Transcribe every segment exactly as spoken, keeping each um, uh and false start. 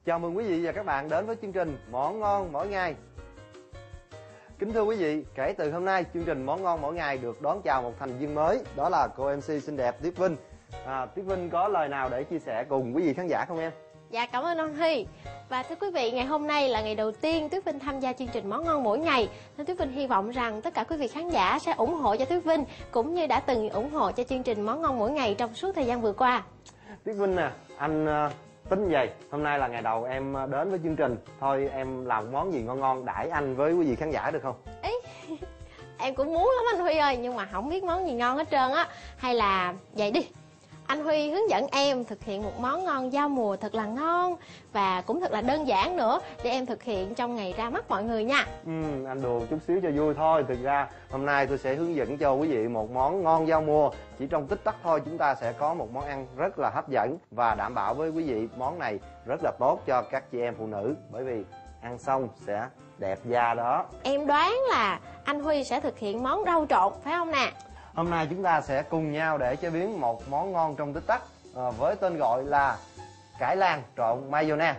Chào mừng quý vị và các bạn đến với chương trình Món Ngon Mỗi Ngày. Kính thưa quý vị, kể từ hôm nay, chương trình Món Ngon Mỗi Ngày được đón chào một thành viên mới, đó là cô em xê xinh đẹp Tuyết Vinh. À, Tuyết Vinh có lời nào để chia sẻ cùng quý vị khán giả không em? Dạ, cảm ơn anh Huy. Và thưa quý vị, ngày hôm nay là ngày đầu tiên Tuyết Vinh tham gia chương trình Món Ngon Mỗi Ngày, nên Tuyết Vinh hy vọng rằng tất cả quý vị khán giả sẽ ủng hộ cho Tuyết Vinh, cũng như đã từng ủng hộ cho chương trình Món Ngon Mỗi Ngày trong suốt thời gian vừa qua. Tuyết Vinh nè, anh uh, tính vậy, hôm nay là ngày đầu em đến với chương trình, thôi em làm món gì ngon ngon đãi anh với quý vị khán giả được không? Ý, em cũng muốn lắm anh Huy ơi, nhưng mà không biết món gì ngon hết trơn á. Hay là vậy đi, anh Huy hướng dẫn em thực hiện một món ngon giao mùa thật là ngon và cũng thật là đơn giản nữa, để em thực hiện trong ngày ra mắt mọi người nha. Ừ, anh đùa chút xíu cho vui thôi. Thực ra hôm nay tôi sẽ hướng dẫn cho quý vị một món ngon giao mùa. Chỉ trong tích tắc thôi chúng ta sẽ có một món ăn rất là hấp dẫn, và đảm bảo với quý vị món này rất là tốt cho các chị em phụ nữ, bởi vì ăn xong sẽ đẹp da đó. Em đoán là anh Huy sẽ thực hiện món rau trộn phải không nè? Hôm nay chúng ta sẽ cùng nhau để chế biến một món ngon trong tích tắc à, với tên gọi là cải lang trộn mayonnaise.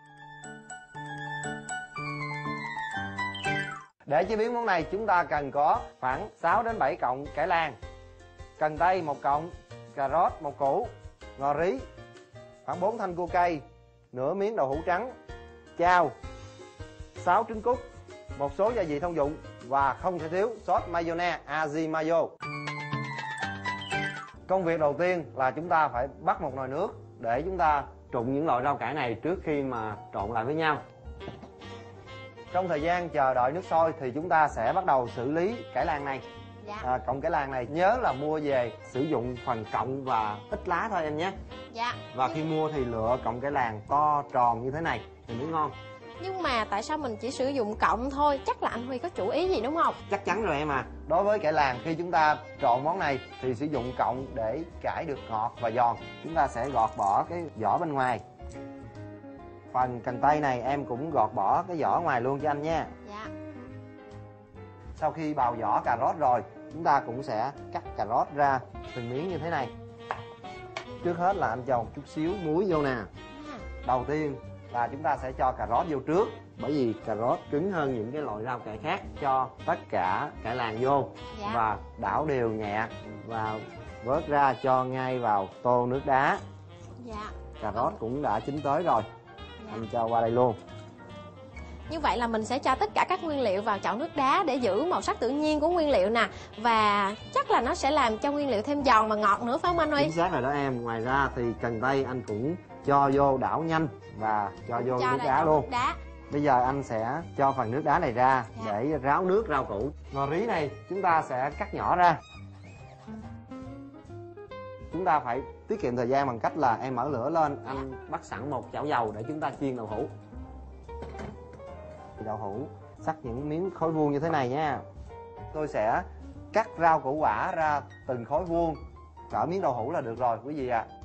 Để chế biến món này chúng ta cần có khoảng sáu đến bảy cọng cải lang, cần tây một cọng, cà rốt một củ, ngò rí, khoảng bốn thanh cua cây, nửa miếng đậu hũ trắng, chao, sáu trứng cút, một số gia vị thông dụng và không thể thiếu sốt mayonnaise Aji-mayo. Công việc đầu tiên là chúng ta phải bắt một nồi nước để chúng ta trụng những loại rau cải này trước khi mà trộn lại với nhau. Trong thời gian chờ đợi nước sôi thì chúng ta sẽ bắt đầu xử lý cải lang này. Dạ. À, cọng cải lang này nhớ là mua về sử dụng phần cọng và ít lá thôi em nhé. Dạ. Và khi mua thì lựa cọng cải lang to tròn như thế này thì mới ngon. Nhưng mà tại sao mình chỉ sử dụng cọng thôi? Chắc là anh Huy có chủ ý gì đúng không? Chắc chắn rồi em à. Đối với cải lang, khi chúng ta trộn món này thì sử dụng cọng để cải được ngọt và giòn. Chúng ta sẽ gọt bỏ cái vỏ bên ngoài. Phần cần tây này em cũng gọt bỏ cái vỏ ngoài luôn cho anh nha. Dạ. Sau khi bào vỏ cà rốt rồi, chúng ta cũng sẽ cắt cà rốt ra từng miếng như thế này. Trước hết là anh cho một chút xíu muối vô nè. Đầu tiên là chúng ta sẽ cho cà rốt vô trước, bởi vì cà rốt cứng hơn những cái loại rau cải khác. Cho tất cả cải lang vô. Dạ. Và đảo đều nhẹ và vớt ra cho ngay vào tô nước đá. Dạ. Cà rốt cũng đã chín tới rồi. Dạ. Anh cho qua đây luôn. Như vậy là mình sẽ cho tất cả các nguyên liệu vào chậu nước đá để giữ màu sắc tự nhiên của nguyên liệu nè. Và chắc là nó sẽ làm cho nguyên liệu thêm giòn và ngọt nữa phải không anh Huy? Chính xác rồi đó em. Ngoài ra thì cần tây anh cũng cho vô đảo nhanh và cho vô cho nước đá luôn. Nước đá. Bây giờ anh sẽ cho phần nước đá này ra. Dạ. Để ráo nước rau củ. Ngò rí này chúng ta sẽ cắt nhỏ ra. Chúng ta phải tiết kiệm thời gian bằng cách là em mở lửa lên. Dạ. Anh bắt sẵn một chảo dầu để chúng ta chiên đậu hũ. Đậu hũ cắt những miếng khối vuông như thế này nha. Tôi sẽ cắt rau củ quả ra từng khối vuông, cỡ miếng đậu hũ là được rồi quý vị ạ. À.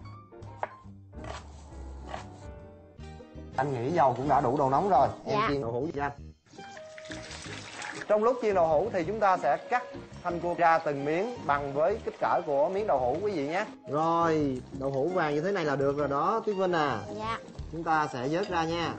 Anh nghĩ dầu cũng đã đủ độ nóng rồi. Em Dạ. chiên đậu hũ cho anh. Trong lúc chiên đậu hũ thì chúng ta sẽ cắt thanh cua ra từng miếng bằng với kích cỡ của miếng đậu hũ quý vị nhé. Rồi, đậu hũ vàng như thế này là được rồi đó Tuyết Vinh à. Dạ. Chúng ta sẽ vớt ra nha.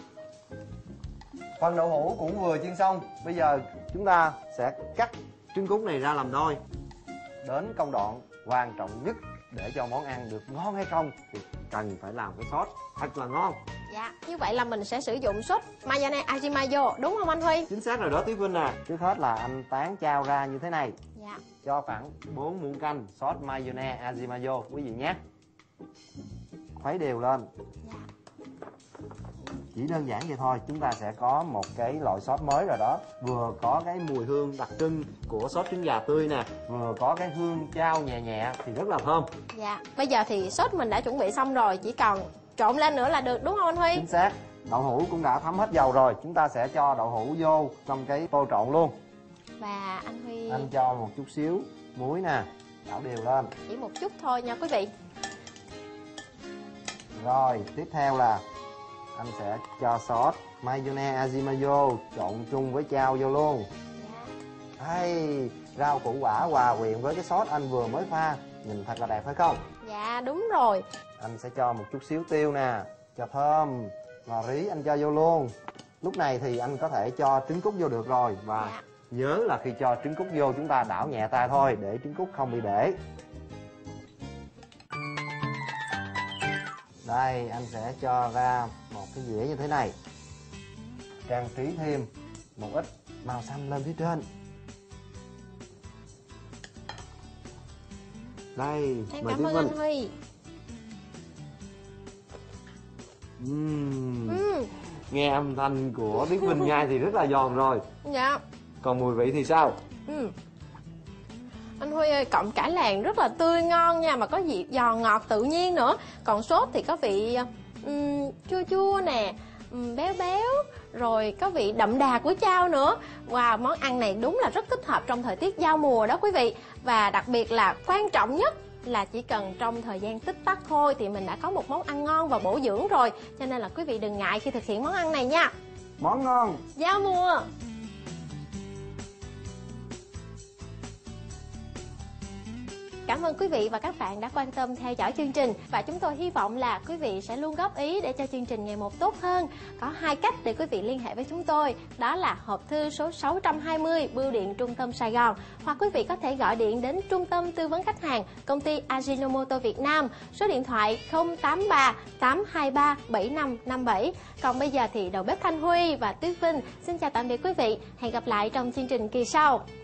Phần đậu hũ cũng vừa chiên xong. Bây giờ chúng ta sẽ cắt trứng cút này ra làm đôi. Đến công đoạn quan trọng nhất để cho món ăn được ngon hay không thì cần phải làm cái sốt thật là ngon. Dạ. Như vậy là mình sẽ sử dụng sốt mayonnaise Aji-mayo đúng không anh Huy? Chính xác rồi đó Tuyết Vinh à. Trước hết là anh tán chao ra như thế này. Dạ. Cho khoảng bốn muỗng canh sốt mayonnaise Aji-mayo quý vị nhé. Khuấy đều lên. Dạ. Chỉ đơn giản vậy thôi, chúng ta sẽ có một cái loại sốt mới rồi đó. Vừa có cái mùi hương đặc trưng của sốt trứng gà tươi nè, vừa có cái hương chao nhẹ nhẹ thì rất là thơm. Dạ. Bây giờ thì sốt mình đã chuẩn bị xong rồi, chỉ còn trộn lên nữa là được đúng không anh Huy? Chính xác. Đậu hũ cũng đã thấm hết dầu rồi, chúng ta sẽ cho đậu hũ vô trong cái tô trộn luôn. Và anh Huy Anh cho một chút xíu muối nè, đảo đều lên. chỉ một chút thôi nha quý vị. Rồi, tiếp theo là anh sẽ cho sốt mayonnaise Aji-mayo trộn chung với chao vô luôn. Dạ. Hay, rau củ quả hòa quyện với cái sốt anh vừa mới pha, nhìn thật là đẹp phải không? Dạ đúng rồi. Anh sẽ cho một chút xíu tiêu nè. Cho thơm. Ngò rí anh cho vô luôn. Lúc này thì anh có thể cho trứng cút vô được rồi. Và Dạ. nhớ là khi cho trứng cút vô chúng ta đảo nhẹ tay thôi để trứng cút không bị bể. Đây, anh sẽ cho ra một cái dĩa như thế này. Trang trí thêm một ít màu xanh lên phía trên. Đây, Em mời cảm Tuyết ơn Vinh. anh Huy. Uhm. Ừ. Nghe âm thanh của Tuyết Vinh nhai thì rất là giòn rồi. Dạ. Còn mùi vị thì sao? Ừ. Anh Huy ơi, cọng cải làng rất là tươi ngon nha, mà có vị giòn ngọt tự nhiên nữa. Còn sốt thì có vị um, chua chua nè, um, béo béo, rồi có vị đậm đà của chao nữa. Wow, món ăn này đúng là rất thích hợp trong thời tiết giao mùa đó quý vị. Và đặc biệt là quan trọng nhất là chỉ cần trong thời gian tích tắc thôi thì mình đã có một món ăn ngon và bổ dưỡng rồi. Cho nên là quý vị đừng ngại khi thực hiện món ăn này nha. Món ngon Giao mùa. Cảm ơn quý vị và các bạn đã quan tâm theo dõi chương trình. Và chúng tôi hy vọng là quý vị sẽ luôn góp ý để cho chương trình ngày một tốt hơn. Có hai cách để quý vị liên hệ với chúng tôi. Đó là hộp thư số sáu trăm hai mươi Bưu điện Trung tâm Sài Gòn. Hoặc quý vị có thể gọi điện đến Trung tâm Tư vấn Khách hàng Công ty Ajinomoto Việt Nam. Số điện thoại không tám ba tám hai ba bảy năm năm bảy. Còn bây giờ thì đầu bếp Thanh Huy và Tuyết Vinh xin chào tạm biệt quý vị. Hẹn gặp lại trong chương trình kỳ sau.